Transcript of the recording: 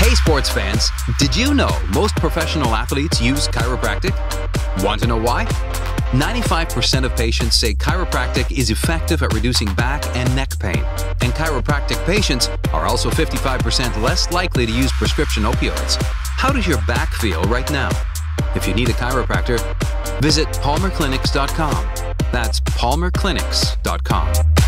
Hey sports fans, did you know most professional athletes use chiropractic? Want to know why? 95% of patients say chiropractic is effective at reducing back and neck pain, and chiropractic patients are also 55% less likely to use prescription opioids. How does your back feel right now? If you need a chiropractor, visit palmerclinics.com. That's palmerclinics.com.